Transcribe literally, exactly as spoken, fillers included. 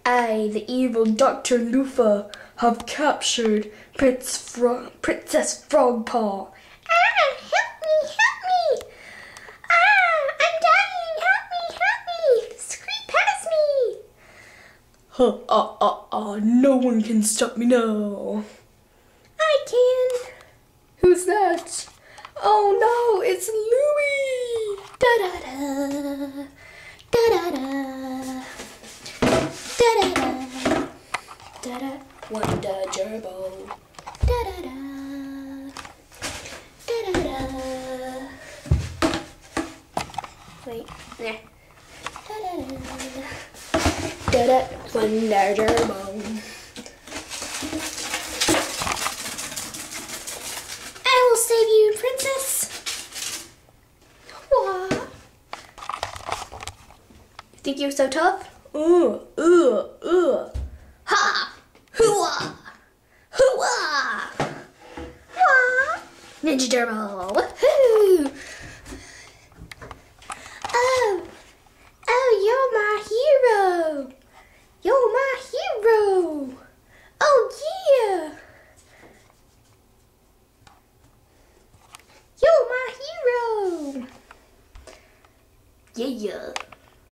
I, the evil Doctor Loofa, have captured Prince Fro Princess Frogpaw. Ah, help me, help me! Ah, I'm dying, help me, help me! Scream past me! Huh, ah, ah, ah, no one can stop me now. I can. Who's that? Oh no, it's Louie! Da-da-da, da-da-da, da-da-da, Da-da, wonder gerbil. da-da-da, da-da-da. Wait, there. Da-da-da. Da-da, wonder gerbil. I will save you, princess. What? You think you're so tough? Uh, uh, uh. Ha! Hooah! Hooah! Wah! Ninja gerbil. Woohoo! Oh! Oh, you're my hero! You're my hero! Oh, yeah! You're my hero! Yeah, yeah.